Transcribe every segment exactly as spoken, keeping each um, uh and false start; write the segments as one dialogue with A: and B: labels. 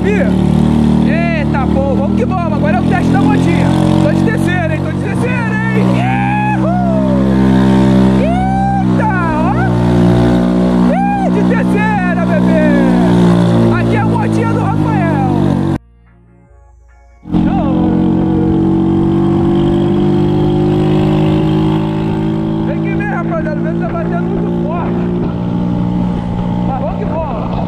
A: subir? Eita, pô, vamos que vamos. Agora é o teste da motinha. Tô de terceira, hein? Tô de terceira, hein? Uhul! Eita, ó! Ih, de terceira, bebê! Aqui é a motinha do Rafael. Não. Tem que ver, rapaziada. O vento tá batendo muito forte. Mas vamos que vamos.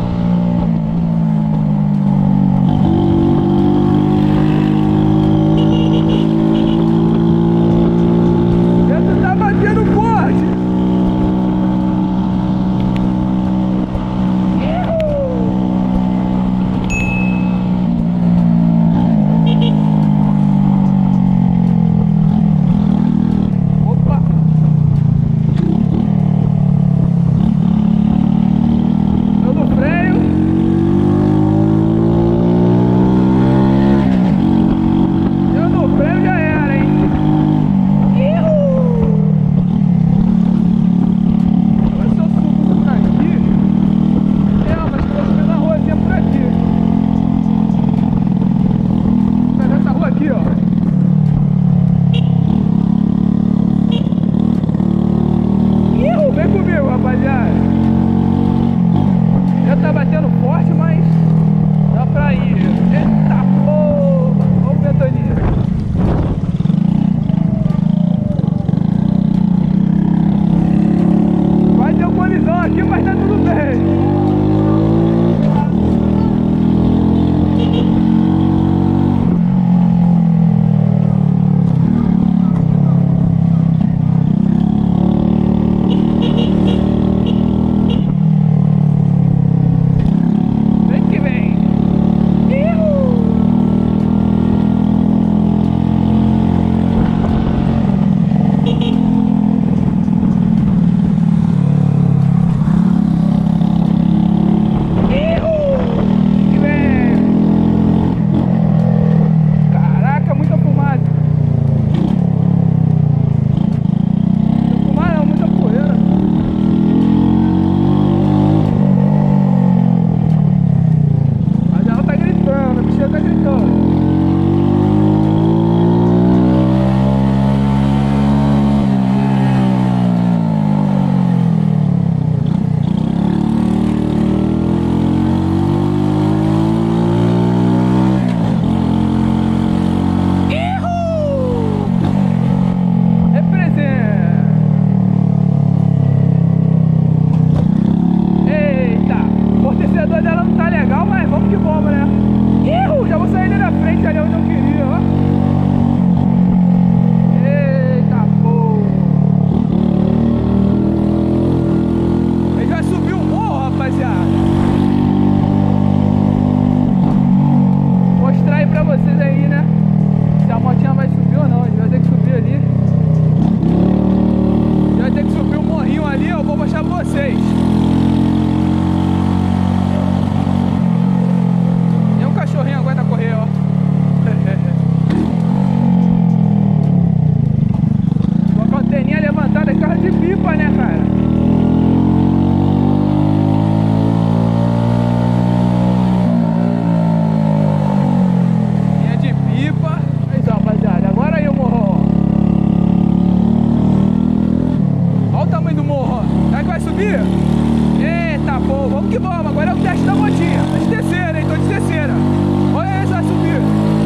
A: Eita, pô, vamos que vamos. Agora é o teste da motinha. Tô de terceira, hein? Tô de terceira. Olha aí, vai subir.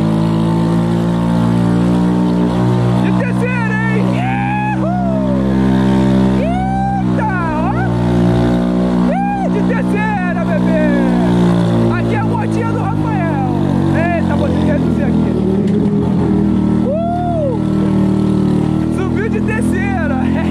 A: De terceira, hein? Uhul! Eita, ó. Ih, de terceira, bebê. Aqui é a motinha do Rafael. Eita, vou ter que reduzir aqui. Uh! Subiu de terceira.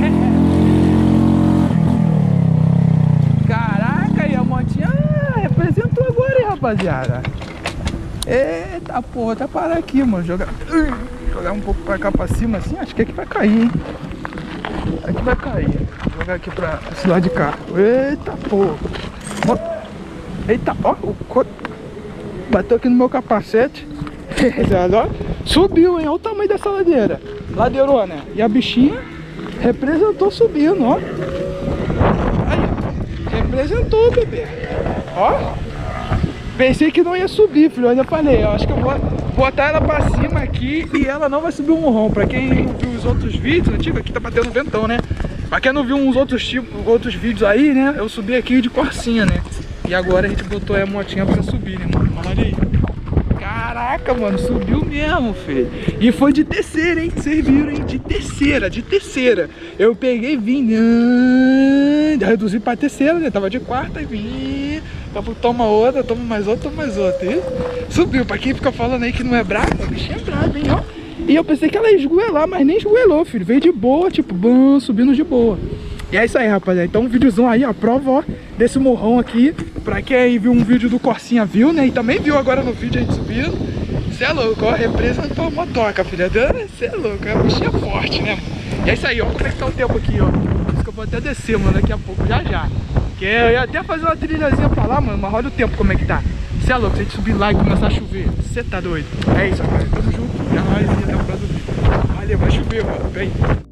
A: Rapaziada, eita porra, tá parar aqui, mano. Jogar, jogar um pouco pra cá pra cima assim, acho que aqui vai cair, hein? Aqui vai cair. Vou jogar aqui pra esse lado de cá. Eita porra, eita, ó, o co... bateu aqui no meu capacete. Subiu, hein? Olha o tamanho dessa ladeira, ladeirona. E a bichinha representou subindo, ó. Aí, representou, bebê. Ó. Pensei que não ia subir, filho. Eu ainda falei, eu acho que eu vou botar ela pra cima aqui e ela não vai subir o morrão. Pra quem não viu os outros vídeos antigos, aqui tá batendo ventão, né? Pra quem não viu uns outros tipos, outros vídeos aí, né? Eu subi aqui de Corsinha, né? E agora a gente botou a motinha pra subir, né, mano? Olha aí. Caraca, mano, subiu mesmo, filho. E foi de terceira, hein? Vocês viram, hein? De terceira, de terceira. Eu peguei e vim. Reduzi pra terceira, né? Tava de quarta e vim. Toma outra, toma mais outra, toma mais outra. E subiu. Pra quem fica falando aí que não é brabo, a bichinha é brava, hein, ó. E eu pensei que ela ia esgoelar, mas nem esgoelou, filho. Veio de boa, tipo, bam, subindo de boa. E é isso aí, rapaziada. Então um videozão aí, ó, prova, ó, desse morrão aqui. Pra quem aí viu um vídeo do Corsinha, viu, né? E também viu agora no vídeo a gente subindo. Cê é louco, ó, representou a motoca, filha. Cê é louco, é uma bichinha forte, né, mano? E é isso aí, ó, como é que tá o tempo aqui, ó. Por isso que eu vou até descer, mano, daqui a pouco, já já. Que eu ia até fazer uma trilhazinha pra lá, mano, mas olha o tempo como é que tá. Cê é louco, se a gente subir lá e começar a chover, cê tá doido. É isso, rapaz, tamo junto, já nós e até o próximo vídeo. Valeu, vai chover, mano, vem.